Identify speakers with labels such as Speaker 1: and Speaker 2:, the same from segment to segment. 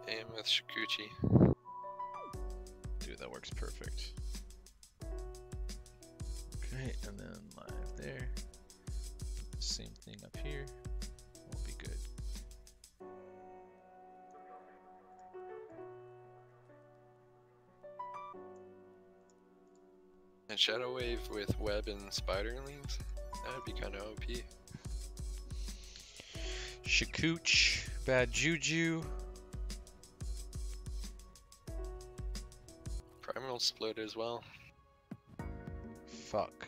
Speaker 1: Aim with Shikuchi.
Speaker 2: Dude, that works perfect. Okay, and then live there. Same thing up here. Will be good.
Speaker 1: And Shadow Wave with web and spiderlings? That would be kind of OP.
Speaker 2: Shikooch, Bad Juju.
Speaker 1: Primal Split as well.
Speaker 2: Fuck.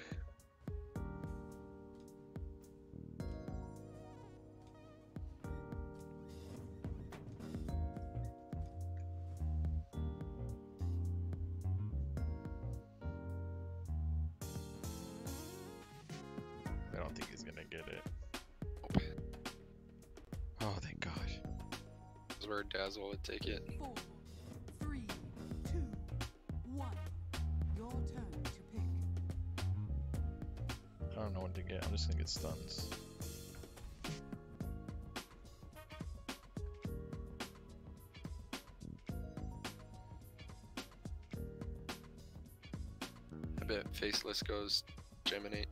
Speaker 2: I don't think he's gonna get it. Oh, thank God.
Speaker 1: This is where Dazzle would take it.
Speaker 3: 4, 3, 2, 1. Your turn to pick.
Speaker 2: I don't know what to get. I'm just gonna get stuns.
Speaker 1: I bet Faceless goes Geminate.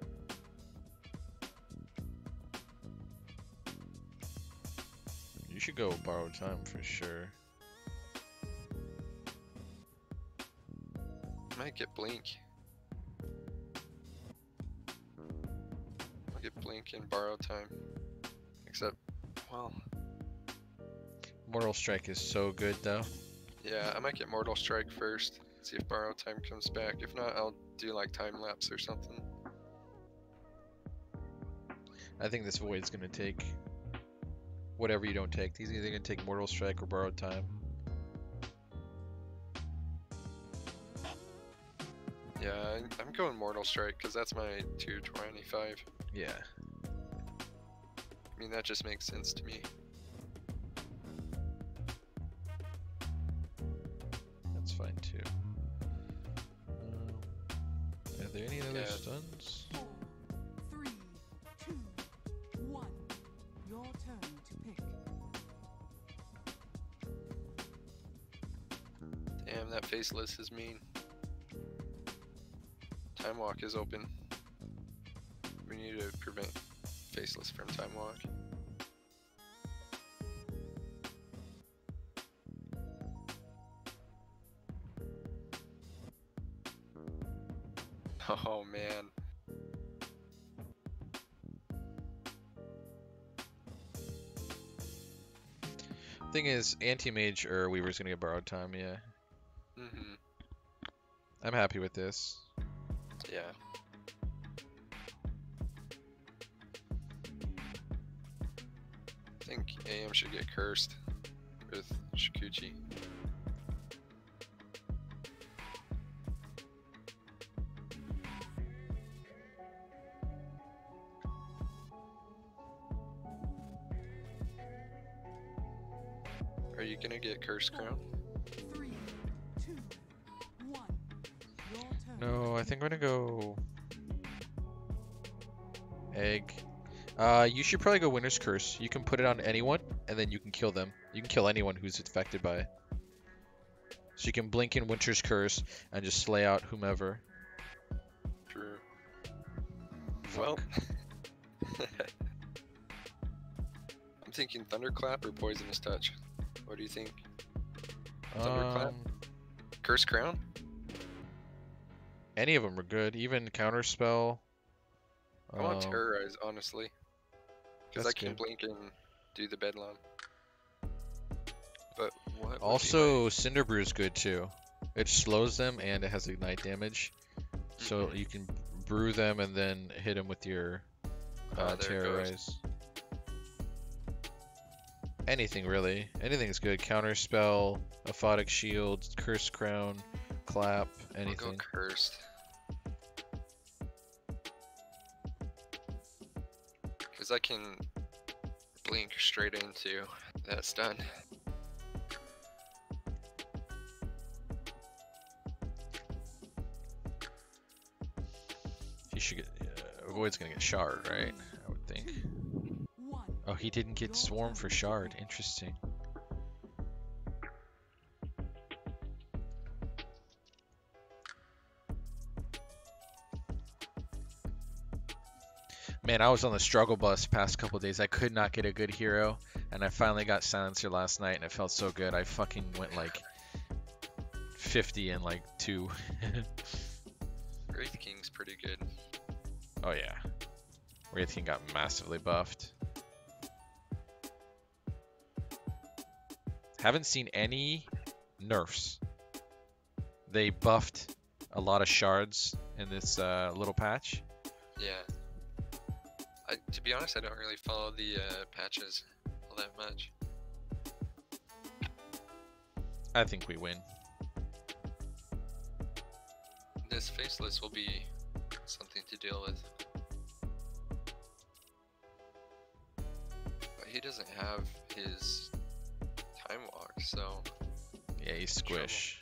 Speaker 2: You should go borrow time for sure.
Speaker 1: Might get Blink. I'll get Blink and borrow time. Except, well,
Speaker 2: Mortal Strike is so good though.
Speaker 1: yeah, I might get Mortal Strike first. See if borrow time comes back. If not, I'll do like time lapse or something.
Speaker 2: I think this Void's gonna take whatever you don't take. He's either gonna take Mortal Strike or borrowed time.
Speaker 1: Yeah, I'm going Mortal Strike because that's my 225.
Speaker 2: Yeah.
Speaker 1: I mean, that just makes sense to me.
Speaker 2: That's fine too. Are there any other
Speaker 1: Yeah.
Speaker 2: stuns?
Speaker 3: 4, 3, 2, 1. Your turn to pick.
Speaker 1: Damn, that Faceless is mean. Time Walk is open. We need to prevent Faceless from Time Walk. Oh man.
Speaker 2: Thing is, Anti-Mage or Weaver's gonna get borrowed time, yeah.
Speaker 1: Mhm.
Speaker 2: I'm happy with this.
Speaker 1: Yeah. I think AM should get cursed with Shikuchi. Are you gonna get Curse Crown?
Speaker 3: 3, 2, 1. Your turn.
Speaker 2: No, I think we're gonna go Egg. You should probably go Winter's Curse. You can put it on anyone, and then you can kill them. You can kill anyone who's affected by it. So you can blink in Winter's Curse and just slay out whomever.
Speaker 1: True. Well, I'm thinking Thunderclap or Poisonous Touch. What do you think? Thunderclap? Curse Crown?
Speaker 2: Any of them are good. Even Counterspell.
Speaker 1: I want Terrorize, honestly. Because I
Speaker 2: That's
Speaker 1: can
Speaker 2: good.
Speaker 1: blink and do the Bedlam. But what? would be
Speaker 2: Also, Cinder Brew is good too. It slows them and it has ignite damage. So
Speaker 1: Mhm.
Speaker 2: you can brew them and then hit them with your
Speaker 1: Ah, there it goes.
Speaker 2: Terrorize. Anything really. Anything is good. Counterspell, Aphotic Shield, Curse Crown, Clap,
Speaker 1: I'll go
Speaker 2: anything.
Speaker 1: Cursed. Because I can blink straight into that stun.
Speaker 2: He should get. Void's gonna get Shard, right? I would think.
Speaker 3: 1.
Speaker 2: Oh, he didn't get Swarm for Shard. Interesting. Man, I was on the struggle bus past couple days. I could not get a good hero, and I finally got Silencer last night, and it felt so good. I fucking went like 50 in like 2.
Speaker 1: Wraith King's pretty good.
Speaker 2: Oh yeah. Wraith King got massively buffed. Haven't seen any nerfs. They buffed a lot of shards in this little patch.
Speaker 1: Yeah. To be honest, I don't really follow the patches all that much.
Speaker 2: I think we win.
Speaker 1: This Faceless will be something to deal with. But he doesn't have his Time Walk, so...
Speaker 2: Yeah, he's squish.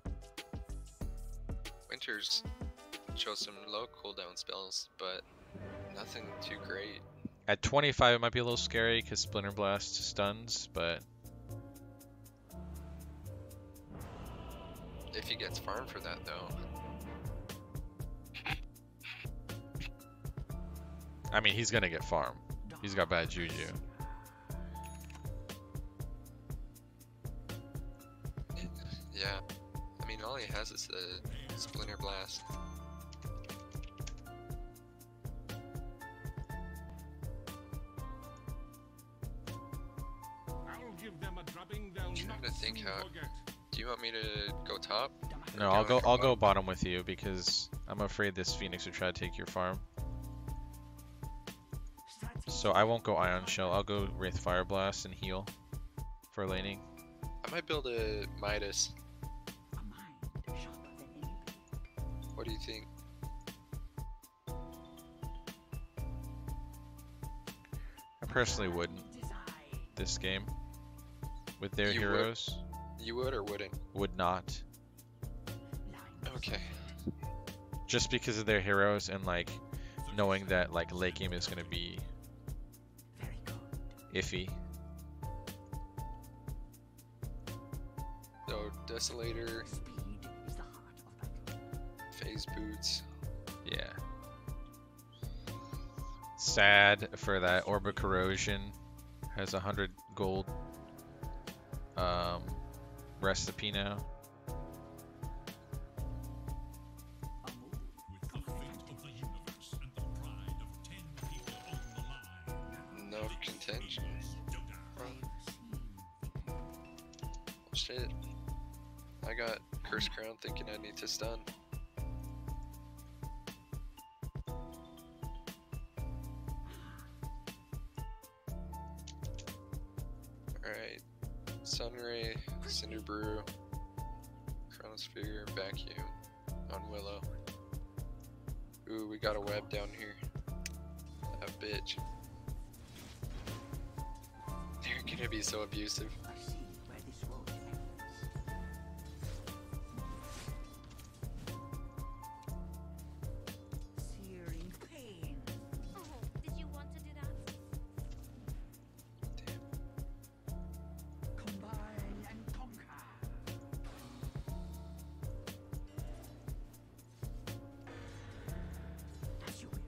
Speaker 1: Winters shows some low cooldown spells, but nothing too great.
Speaker 2: At 25 it might be a little scary because Splinter Blast stuns, but...
Speaker 1: If he gets farmed for that though.
Speaker 2: I mean, he's gonna get farm. He's got bad juju.
Speaker 1: Yeah. I mean, all he has is the Splinter Blast. I'm trying to think how... Do you want me to go top?
Speaker 2: No, I'll go bottom with you because I'm afraid this Phoenix will try to take your farm. So I won't go Ion Shell. I'll go Wraith Fire Blast and heal for laning.
Speaker 1: I might build a Midas. What do you think?
Speaker 2: I personally wouldn't this game with their
Speaker 1: You
Speaker 2: heroes.
Speaker 1: You would or wouldn't?
Speaker 2: Would not.
Speaker 1: Okay.
Speaker 2: Just because of their heroes and like knowing that like late game is gonna be iffy.
Speaker 1: So Desolator, Phase Boots.
Speaker 2: Yeah. Sad for that Orb of Corrosion has 100 gold recipe now.
Speaker 1: No contention. Oh, shit. I got Curse Crown thinking I need to stun. Alright. Sunray, Cinder Brew, Chronosphere, Vacuum on Willow. Ooh, we got a web down here. That bitch. They're gonna be so abusive.
Speaker 3: Searing pain.
Speaker 4: Oh, did you want to do that?
Speaker 3: Combine and conquer. As you will.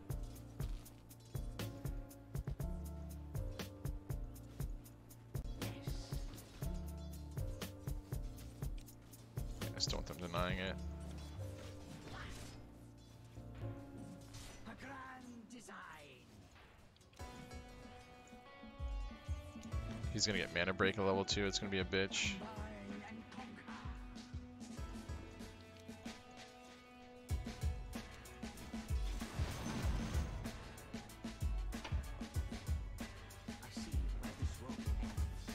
Speaker 2: I just don't want them denying it.
Speaker 3: A grand design.
Speaker 2: He's gonna get mana break at level 2. It's gonna be a bitch.
Speaker 3: Combine and conquer. I see where this road ends.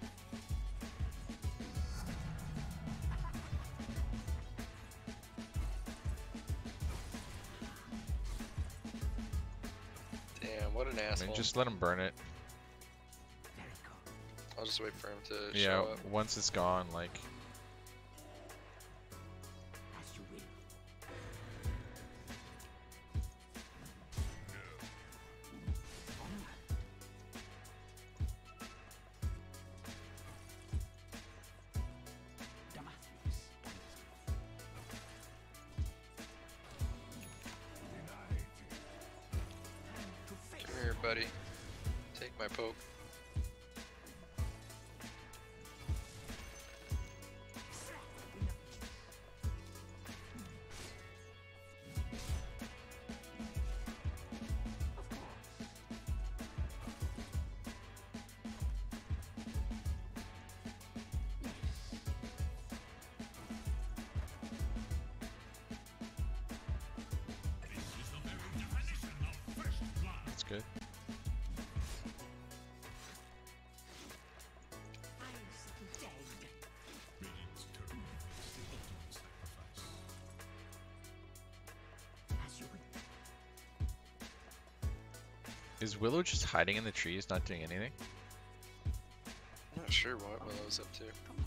Speaker 1: Damn, what an
Speaker 2: I
Speaker 1: asshole.
Speaker 2: mean, just let him burn it.
Speaker 3: Very good.
Speaker 1: I'll just wait for him to
Speaker 2: Yeah,
Speaker 1: show up.
Speaker 2: once it's gone, like,
Speaker 3: As you will. Onward. Damascus. Hand to face.
Speaker 1: forward, buddy. Take my poke.
Speaker 2: That's good. Is Willow just hiding in the trees, not doing anything?
Speaker 1: I'm not sure what Willow's up to.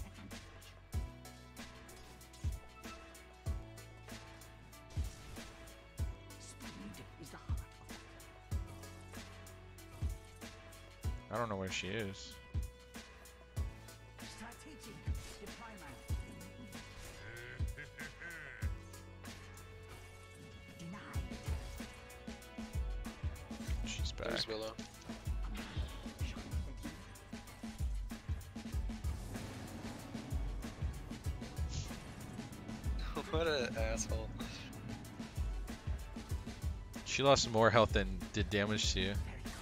Speaker 2: I don't know where she is. She's back.
Speaker 1: There's Willow. What an asshole.
Speaker 2: She lost more health than did damage to you.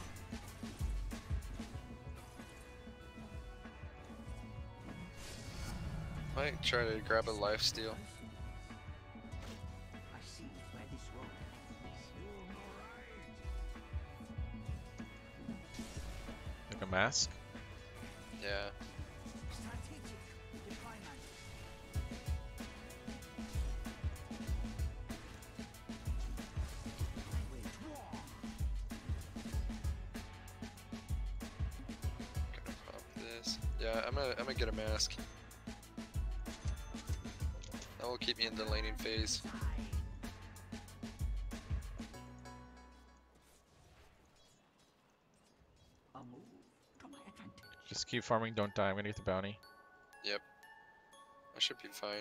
Speaker 1: Might try to grab a life steal.
Speaker 2: Like a mask?
Speaker 1: Yeah. Gonna pop this. Yeah, I'm gonna get a mask. That will keep me in the laning phase.
Speaker 2: Just keep farming, don't die. I'm gonna get the bounty.
Speaker 1: Yep. I should be fine.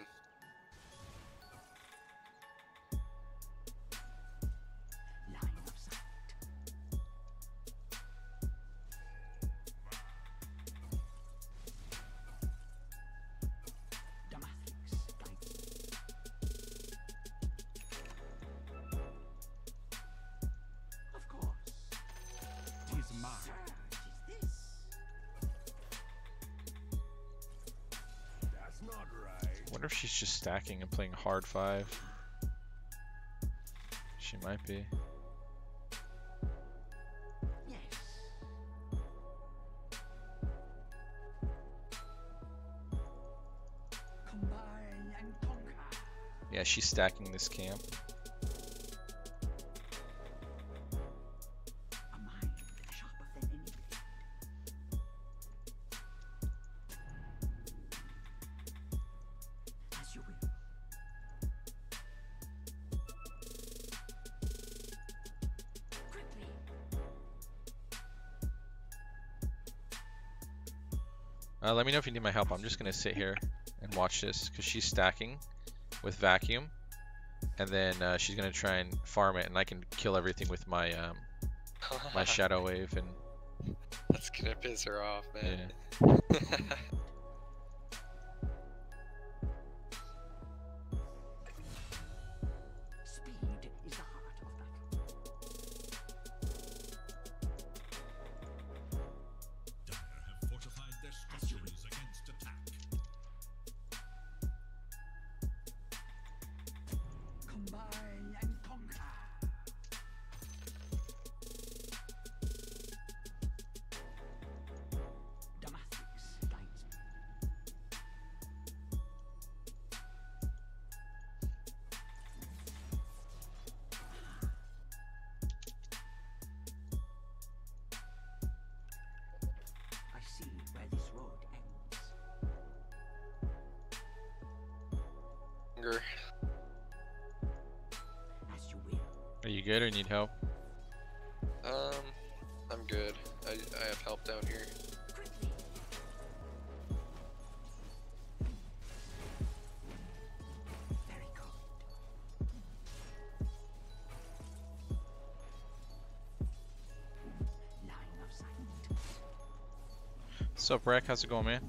Speaker 2: Wonder if she's just stacking and playing hard 5. She might be. Yeah, she's stacking this camp. Let me know if you need my help. I'm just gonna sit here and watch this because she's stacking with vacuum, and then she's gonna try and farm it, and I can kill everything with my my shadow wave. And
Speaker 1: That's gonna piss her off, man.
Speaker 2: yeah.
Speaker 1: Hunger.
Speaker 2: Are you good or need help?
Speaker 1: I'm good. I have help down here.
Speaker 2: What's up, Rack? How's it going, man?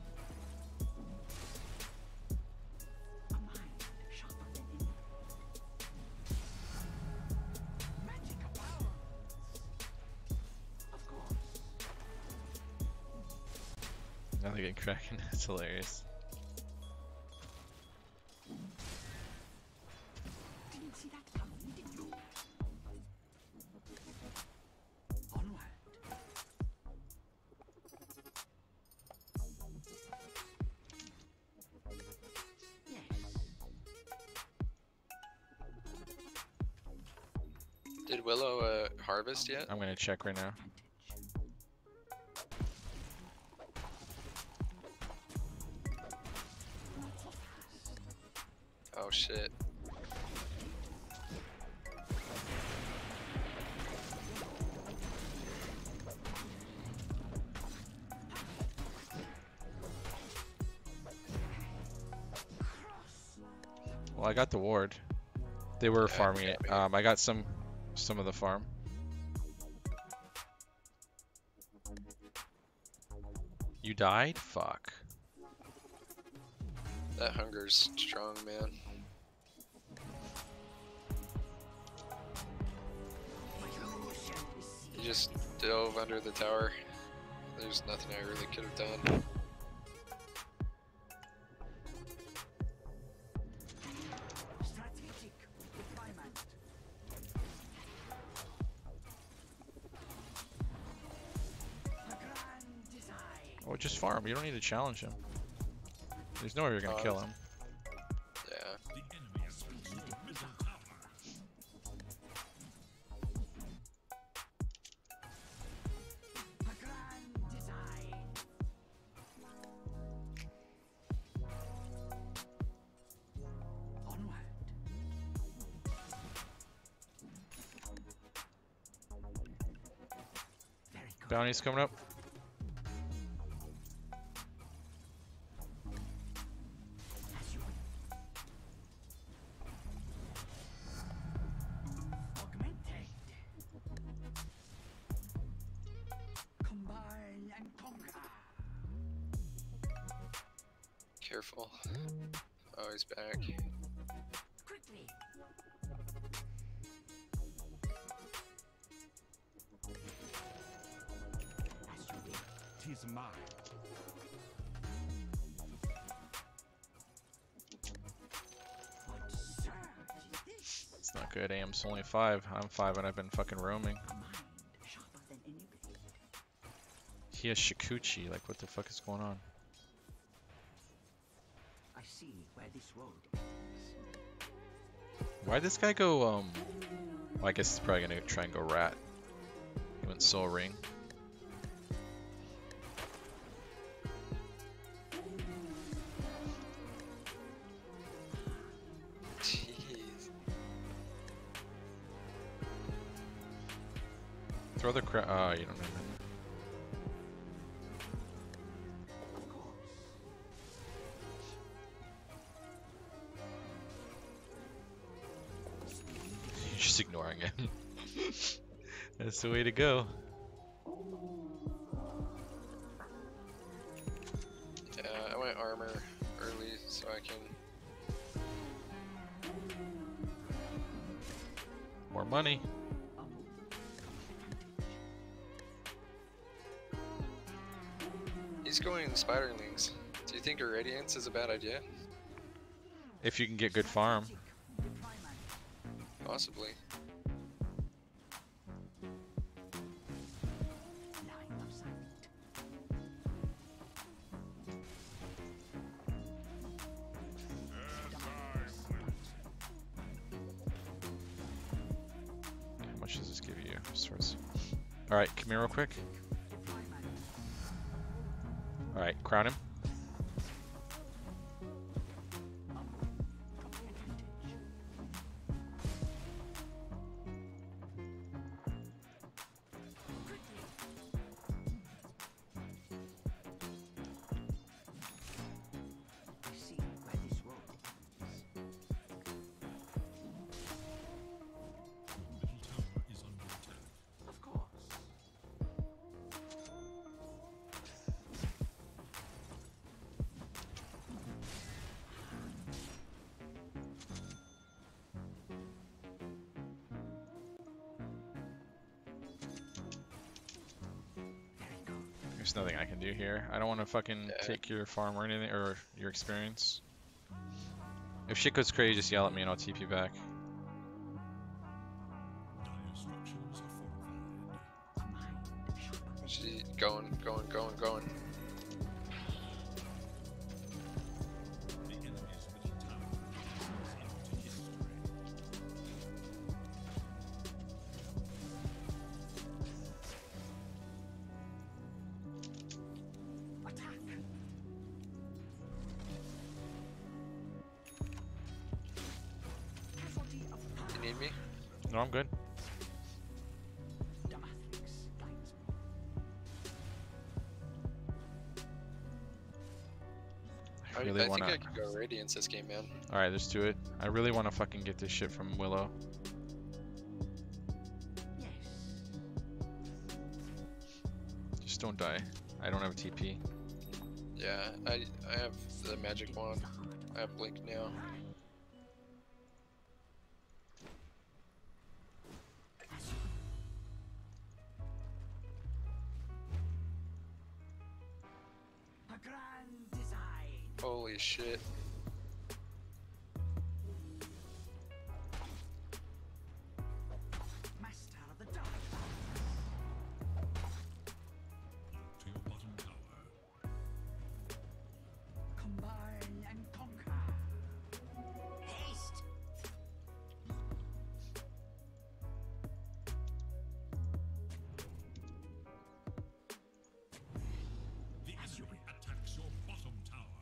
Speaker 3: A mind sharper than any. Magic abounds. Of course.
Speaker 2: Now they get cracking. That's hilarious.
Speaker 3: Didn't see that coming, did you? Onward. Yes.
Speaker 1: Did Willow harvest yet?
Speaker 2: I'm gonna check right now.
Speaker 1: Oh shit.
Speaker 2: Well, I got the ward. They were
Speaker 1: Yeah,
Speaker 2: farming
Speaker 1: yeah,
Speaker 2: it.
Speaker 1: we-
Speaker 2: I got some of the farm. You died? Fuck.
Speaker 1: That hunger's strong, man. He just dove under the tower. There's nothing I really could have done.
Speaker 3: Strategic deployment. A grand design.
Speaker 2: Oh, just farm. You don't need to challenge him. There's no way you're gonna
Speaker 1: Oh,
Speaker 2: kill him.
Speaker 1: Yeah.
Speaker 3: A grand design. Onward. Very good.
Speaker 2: Bounty's coming up.
Speaker 3: As you augmented. Combine and conquer.
Speaker 1: Careful. Oh, he's back.
Speaker 3: Quickly. As you will.
Speaker 5: Tis mine.
Speaker 3: What surge is this?
Speaker 2: It's not good. AM's only 5. I'm 5 and I've been fucking roaming.
Speaker 3: A mind sharper than any blade.
Speaker 2: He has Shikuchi. Like, what the fuck is going on?
Speaker 3: I see where this road ends.
Speaker 2: Why'd this guy go, well, I guess he's probably gonna try and go rat. He went Soul Ring.
Speaker 1: Jeez.
Speaker 2: Throw the crap. Oh, you don't have it.
Speaker 3: Of course.
Speaker 2: You're just ignoring it. That's the way to go.
Speaker 1: Yeah, I went armor early so I can.
Speaker 2: More money.
Speaker 1: He's going spiderlings. Do you think Irradiance is a bad idea?
Speaker 2: If you can get good farm.
Speaker 3: Deployment.
Speaker 1: Possibly.
Speaker 3: Line of sight.
Speaker 2: How much does this give you? Source. Alright, come here real quick.
Speaker 3: Deployment.
Speaker 2: Alright, crown him.
Speaker 3: I see where this road ends.
Speaker 5: Middle tower is under attack.
Speaker 3: Of course.
Speaker 2: There's nothing I can do here. I don't want to fucking
Speaker 1: Yeah.
Speaker 2: take your farm or anything, or your experience. If shit goes crazy, just yell at me and I'll TP back.
Speaker 5: Dire structures are fortified.
Speaker 1: She going.
Speaker 5: The enemy's middle tower falls into history.
Speaker 3: Attack! Casualty of
Speaker 1: You need me?
Speaker 2: No, I'm good.
Speaker 3: Damathix guides me.
Speaker 2: I
Speaker 1: I
Speaker 2: really
Speaker 1: think
Speaker 2: wanna.
Speaker 1: I could go Radiance this game, man.
Speaker 2: Alright, let's do it. I really wanna fucking get this shit from Willow.
Speaker 3: Yes.
Speaker 2: Just don't die. I don't have a TP.
Speaker 1: Yeah, I have the magic wand. I have Blink now.
Speaker 3: A grand design.
Speaker 1: Holy shit.
Speaker 3: Master of the dark.
Speaker 5: To your bottom tower.
Speaker 3: Combine and conquer. Haste.
Speaker 5: The enemy attacks your bottom tower.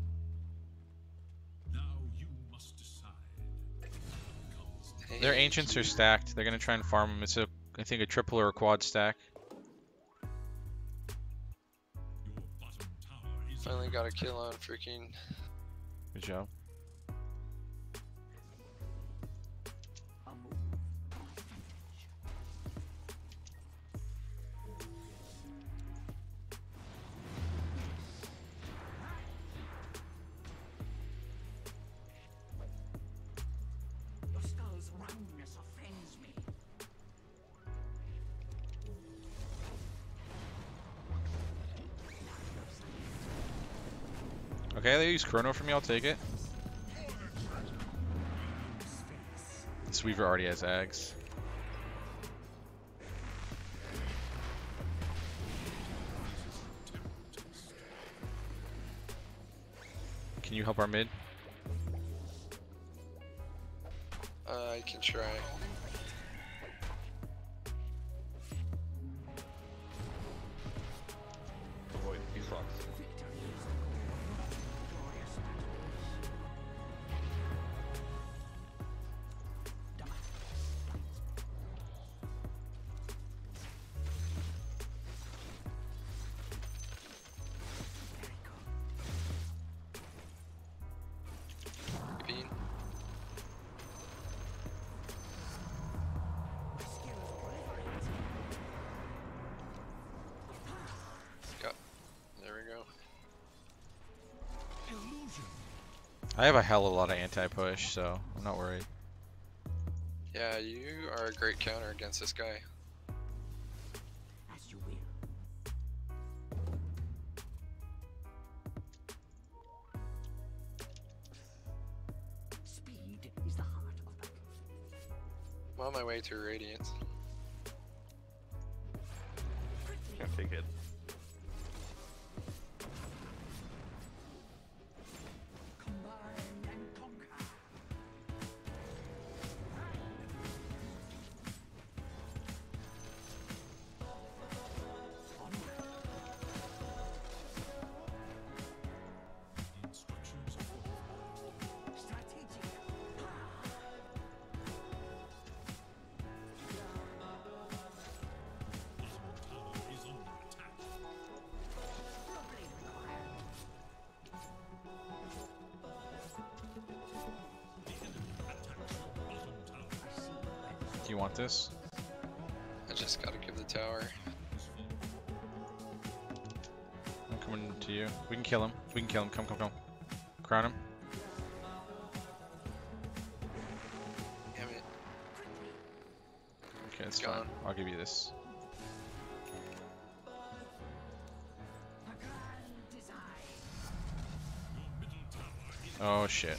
Speaker 5: Now you must decide. Comes
Speaker 2: Their ancients are stacked. They're gonna try and farm them. It's a, I think, a triple or a quad stack.
Speaker 5: your bottom tower is
Speaker 1: Finally got a kill on freaking.
Speaker 2: Good job.
Speaker 3: A move. Advantage. Your skull's roundness offends me.
Speaker 2: Okay, they use Chrono for me. I'll take it. This Weaver already has Ags. Can you help our mid?
Speaker 1: I can try.
Speaker 6: Avoid these rocks.
Speaker 3: Victory is the goal. Glorious battles. Damathix. Very good.
Speaker 1: Bean.
Speaker 3: My skills proliferate.
Speaker 1: Got. There we go.
Speaker 5: illusion.
Speaker 2: I have a hell of a lot of anti-push, so I'm not worried.
Speaker 1: Yeah, you are a great counter against this guy.
Speaker 3: As you will. Speed is the heart of battle.
Speaker 1: I'm on my way to Radiance.
Speaker 6: Can't take it.
Speaker 3: Combine and conquer. Onward.
Speaker 5: Radiant structures are fortified.
Speaker 3: Strategic.
Speaker 5: Bottom tower is under attack.
Speaker 3: Blade required.
Speaker 5: The enemy attacks your bottom tower.
Speaker 3: I see where this
Speaker 2: Do you want this?
Speaker 1: I just gotta give the tower.
Speaker 5: Is full.
Speaker 2: I'm coming to you. We can kill him. We can kill him. Come, come, come. Crown him.
Speaker 1: Damn it.
Speaker 2: Okay, it's
Speaker 1: Gone.
Speaker 2: fine. I'll give you this. Oh shit.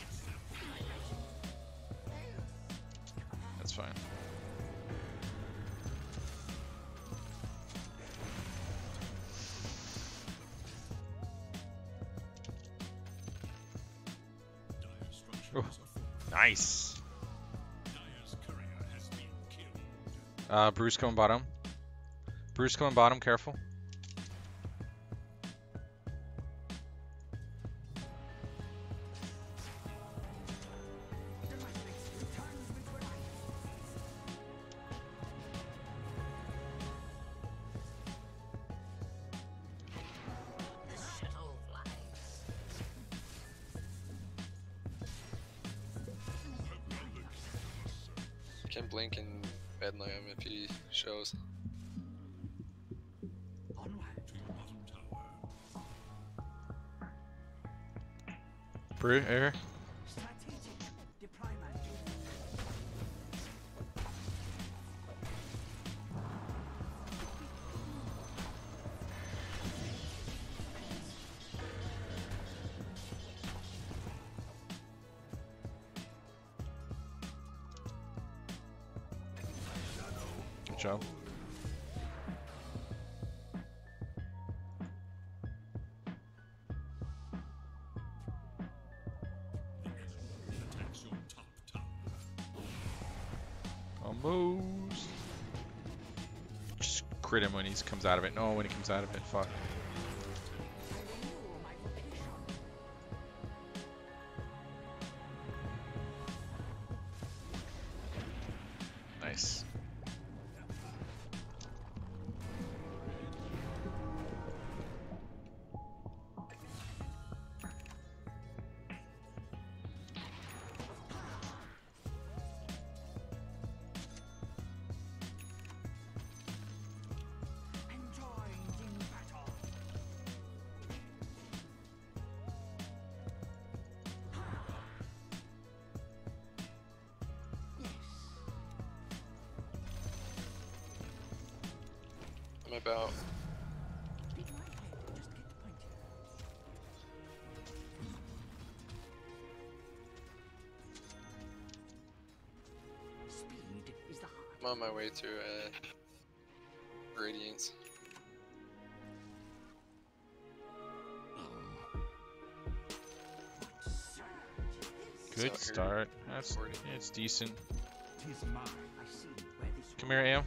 Speaker 2: That's fine.
Speaker 5: Dire structures
Speaker 2: Oh.
Speaker 5: are fortified.
Speaker 2: Nice.
Speaker 5: Dire's courier has been killed.
Speaker 2: Bruce coming bottom. Bruce coming bottom, careful.
Speaker 1: Can blink in Bedlam if he shows.
Speaker 5: Bottom tower.
Speaker 2: Bruce, here.
Speaker 3: Strategic deployment.
Speaker 2: Good job.
Speaker 5: Attacks your top tower.
Speaker 2: Almost. Just crit him when he comes out of it. No, when he comes out of it. Fuck. Nice.
Speaker 3: Enjoying in battle. Yes.
Speaker 1: I'm about.
Speaker 3: Pick my head. Just get the point here. Speed is the heart.
Speaker 1: I'm on my way to Radiance.
Speaker 2: Good
Speaker 1: out here.
Speaker 2: start. That's
Speaker 1: 40.
Speaker 2: it's decent.
Speaker 3: Tis mine. I see where this
Speaker 2: Come here, Am.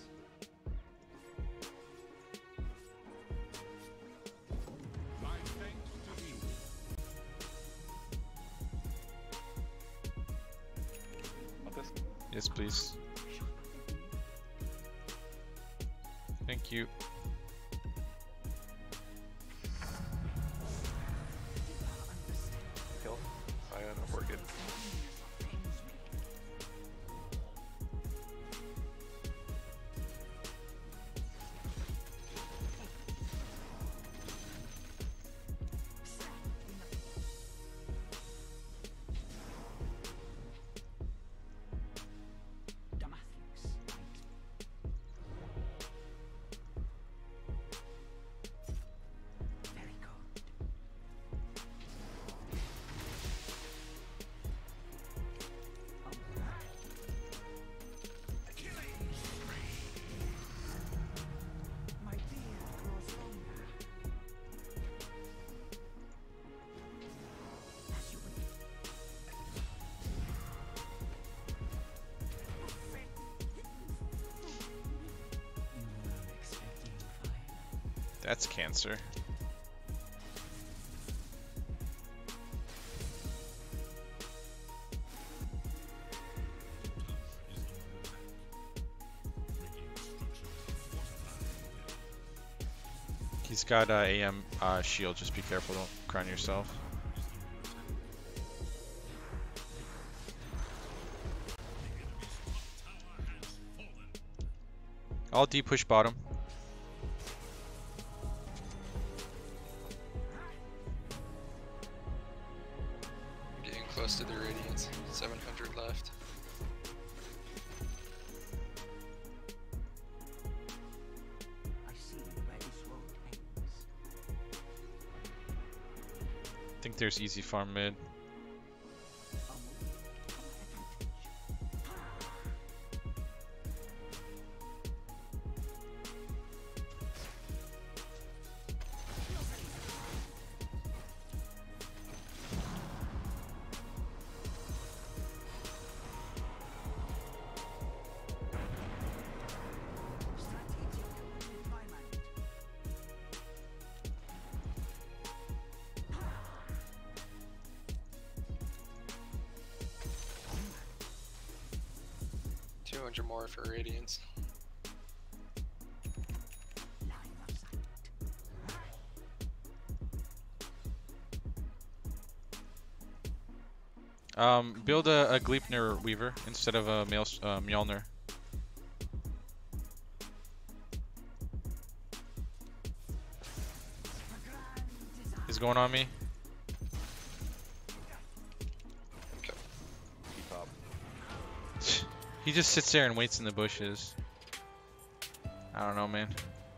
Speaker 5: My thanks to thee.
Speaker 6: Want this?
Speaker 2: Yes, please. Thank you.
Speaker 6: Kill. I don't know if we're good.
Speaker 3: Damascus. Very good. My beard grows longer. As you wish. Expecting fire.
Speaker 2: That's cancer. He's got AM shield. Just be careful. Don't crown yourself. I'll D push bottom.
Speaker 1: Getting close to the Radiance. 700 left.
Speaker 3: I see where this road ends.
Speaker 2: I think there's easy farm mid.
Speaker 1: 200 more for Radiance.
Speaker 2: Build a Gleipnir Weaver instead of a Mjolnir. He's going on me.
Speaker 1: Okay.
Speaker 6: Keep up.
Speaker 2: He just sits there and waits in the bushes. I don't know, man.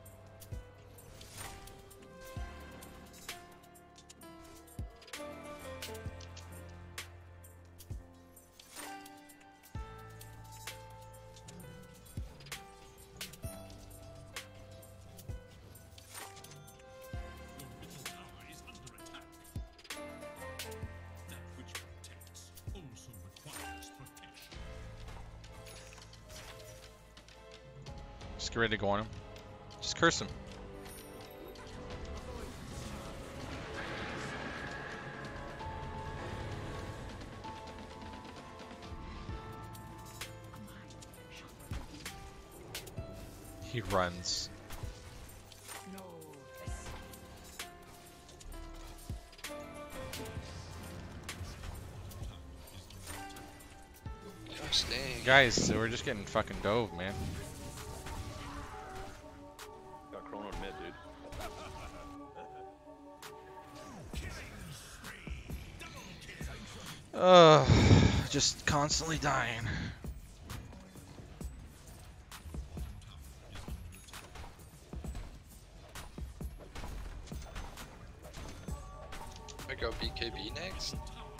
Speaker 5: Your middle tower is under attack. That which protects also requires protection.
Speaker 2: Just get ready to go on him. Just curse him. He runs.
Speaker 1: Gosh dang.
Speaker 2: Guys, we're just getting fucking dove, man.
Speaker 6: Got Chrono mid, dude.
Speaker 2: Just constantly dying.
Speaker 1: I go BKB next.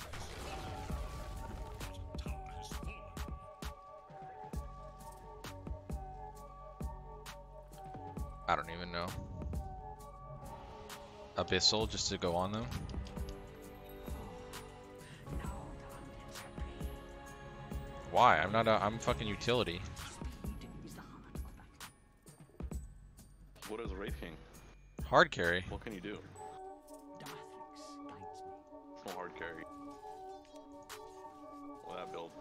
Speaker 5: Tower has fallen.
Speaker 2: I don't even know. Abyssal just to go on them. Why? I'm not a. I'm fucking utility.
Speaker 6: What is Wraith King?
Speaker 2: Hard carry.
Speaker 6: What can you do? It's no hard carry. Well, that build.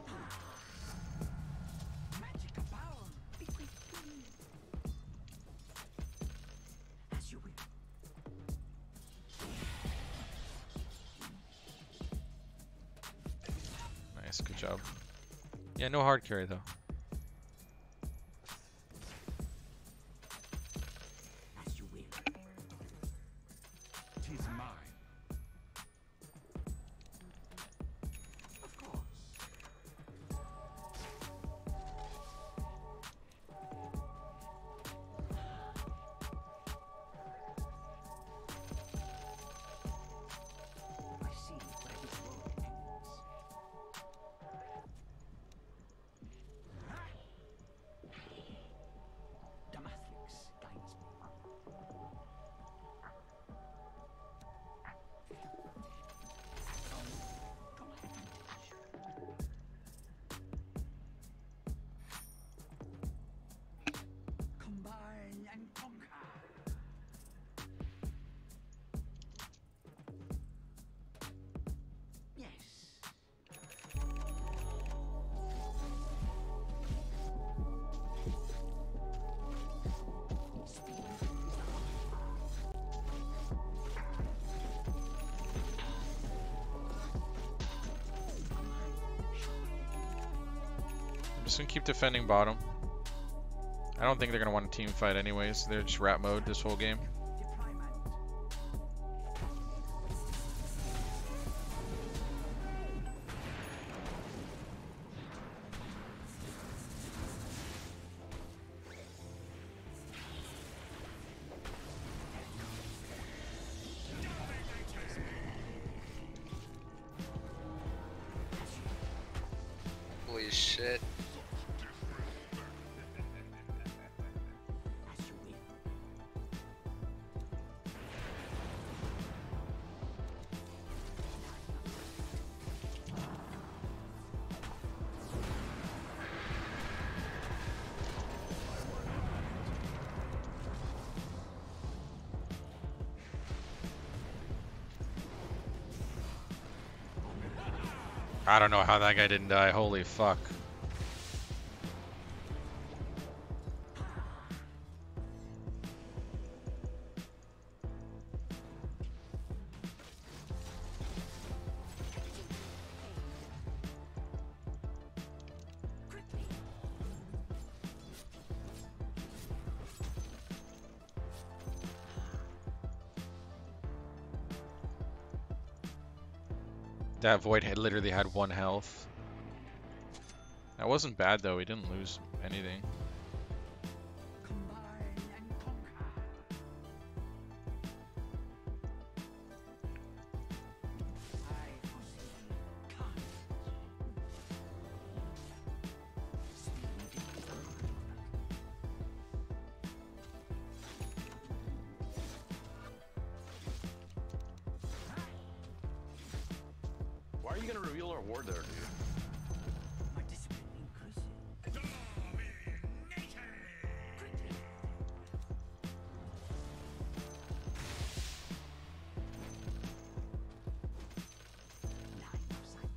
Speaker 2: Nice, good job. Yeah, no hard carry though.
Speaker 5: Tis mine.
Speaker 3: Combine and conquer. Yes.
Speaker 2: I'm just gonna keep defending bottom. I don't think they're gonna want a team fight anyways. They're just rat mode this whole game.
Speaker 3: Deployment.
Speaker 1: Holy shit.
Speaker 3: As you will.
Speaker 2: I don't know how that guy didn't die. Holy fuck. That Void had literally had 1 health. That wasn't bad though, we didn't lose anything.
Speaker 3: Combine and conquer. I foresee carnage.
Speaker 6: Why are you gonna reveal our ward there, dude?
Speaker 3: My discipline increases. Line of sight.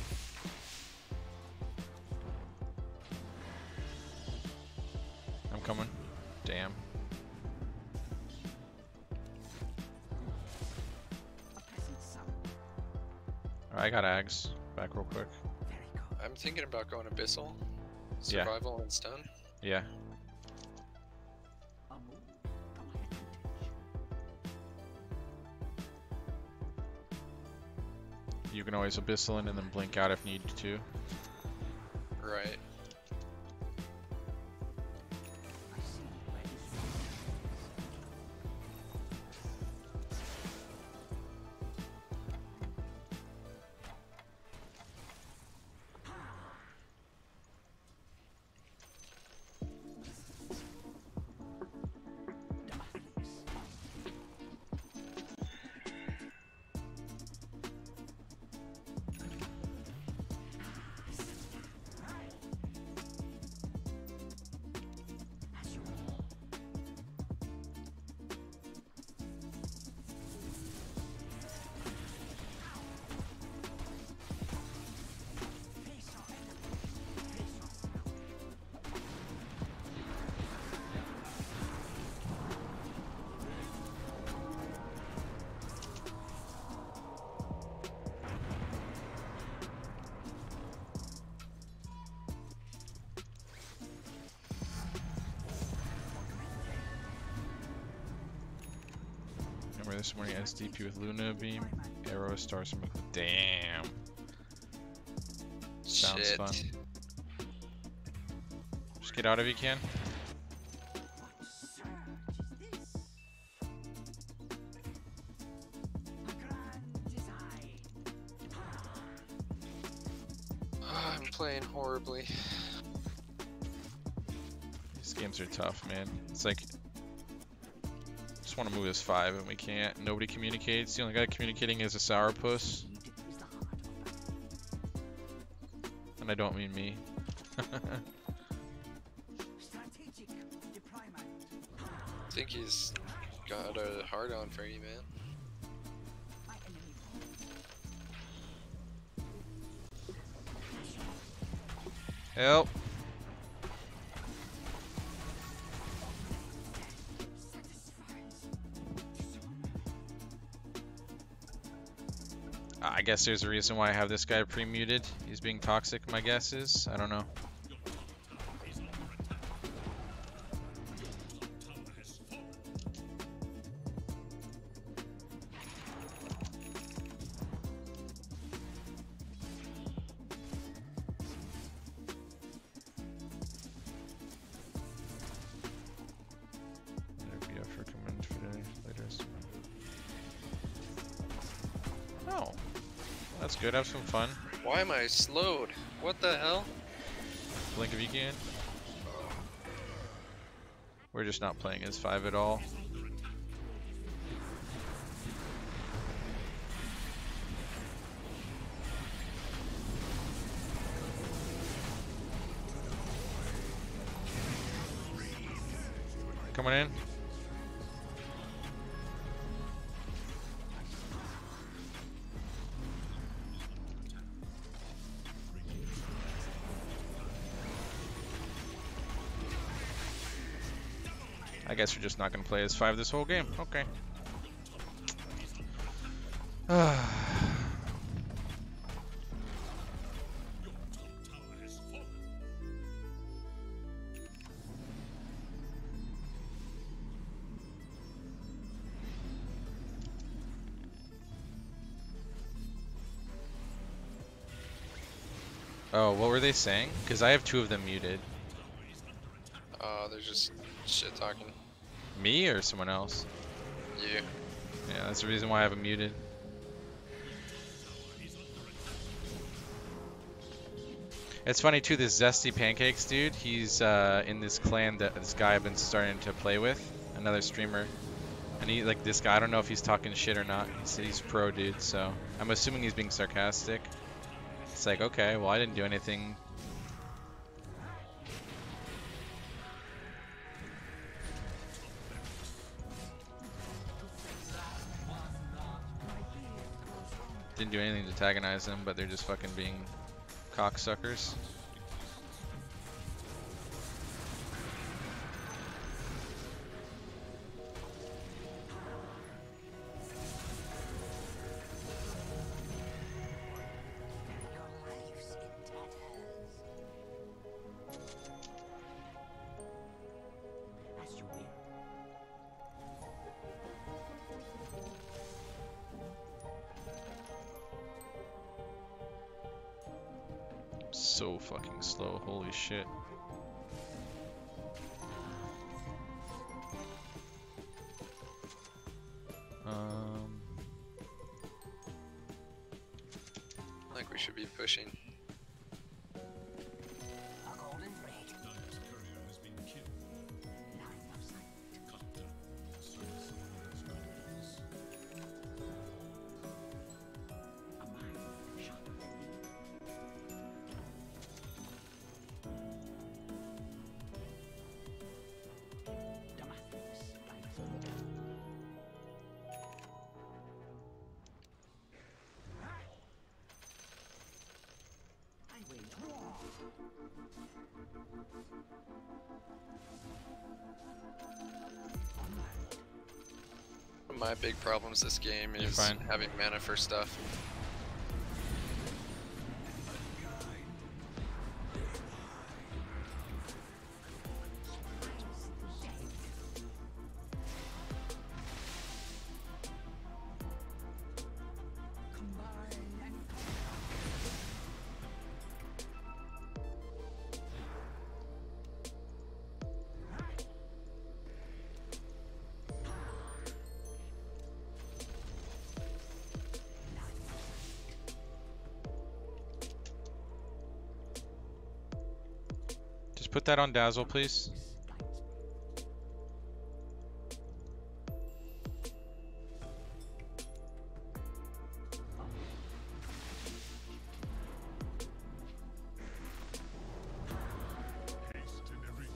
Speaker 2: I'm coming. Damn.
Speaker 3: A pleasant summer.
Speaker 2: Alright, I got Ags. Back real quick.
Speaker 3: Very good.
Speaker 1: I'm thinking about going Abyssal.
Speaker 2: Yeah.
Speaker 1: Survival and stun.
Speaker 2: Yeah.
Speaker 3: A move to my advantage.
Speaker 2: You can always Abyssal in and then blink out if needed to.
Speaker 1: Right.
Speaker 3: I see where this road as you face our enemy. Face our
Speaker 2: Remember this morning SDP with Luna Beam, Arrow, Stars, and damn. Sounds
Speaker 1: Shit.
Speaker 2: fun. Just get out if you can.
Speaker 3: What surge is this? A grand design.
Speaker 1: I'm playing horribly.
Speaker 2: These games are tough, man. It's like, just want to move this 5 and we can't. Nobody communicates. The only guy communicating is a sourpuss,
Speaker 3: Need is the heart of battle.
Speaker 2: and I don't mean me.
Speaker 3: Strategic deployment.
Speaker 1: I think he's got a hard on for you, man.
Speaker 3: My enemy.
Speaker 2: Help! I guess there's a reason why I have this guy pre-muted. He's being toxic, my guess is. I don't know. There'd be for command today later. Oh, that's good. Have some fun.
Speaker 1: Why am I slowed? What the hell?
Speaker 2: Blink if you can. We're just not playing as 5 at all. Coming in. I guess we're just not going to play as 5 this whole game. Okay.
Speaker 5: Tower has fallen.
Speaker 2: Oh, what were they saying? Because I have 2 of them muted.
Speaker 1: They're just shit talking.
Speaker 2: Me or someone else?
Speaker 1: You.
Speaker 2: Yeah, that's the reason why I have them muted. It's funny too, this Zesty Pancakes dude, he's in this clan that this guy I've been starting to play with, another streamer. And he, like, this guy, I don't know if he's talking shit or not. He said he's pro, dude, so I'm assuming he's being sarcastic. It's like, okay, well, I didn't do anything. Didn't do anything to antagonize them, but they're just fucking being cocksuckers. So fucking slow, holy shit.
Speaker 1: I think we should be pushing.
Speaker 5: Dire's courier has been killed. Cut down. Serve Solomon's confidence.
Speaker 1: One of my big problems this game
Speaker 2: You're
Speaker 1: is
Speaker 2: fine.
Speaker 1: having mana for stuff.
Speaker 2: Just put that on Dazzle, please.
Speaker 5: Haste in every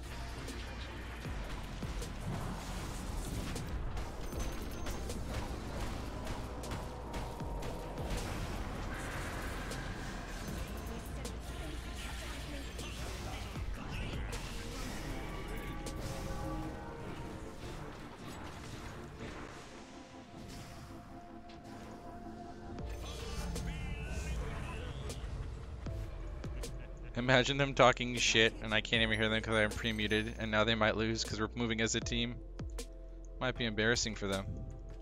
Speaker 2: Imagine them talking shit and I can't even hear them because I'm pre-muted, and now they might lose because we're moving as a team. Might be embarrassing for them.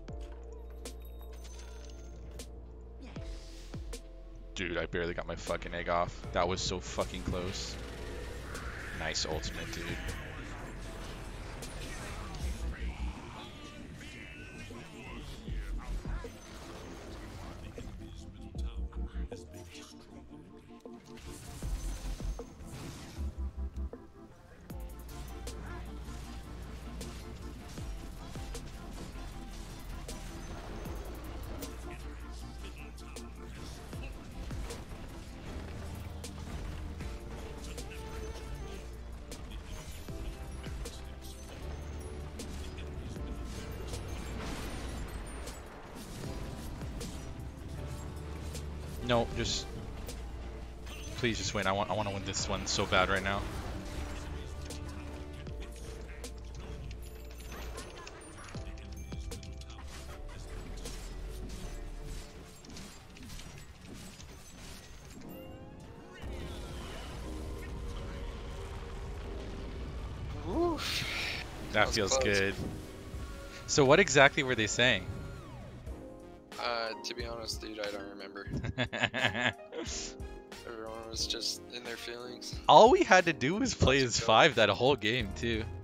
Speaker 2: Dude, I barely got my fucking egg off. That was so fucking close. Nice ultimate, dude. No, just please just win. I want to win this one so bad right now.
Speaker 1: Oof.
Speaker 2: That
Speaker 1: was
Speaker 2: feels
Speaker 1: close.
Speaker 2: good. So what exactly were they saying?
Speaker 1: To be honest, dude, I don't remember. Everyone was just in their feelings.
Speaker 2: All we had to do was play
Speaker 1: Lots
Speaker 2: as
Speaker 1: of
Speaker 2: 5 that whole game too.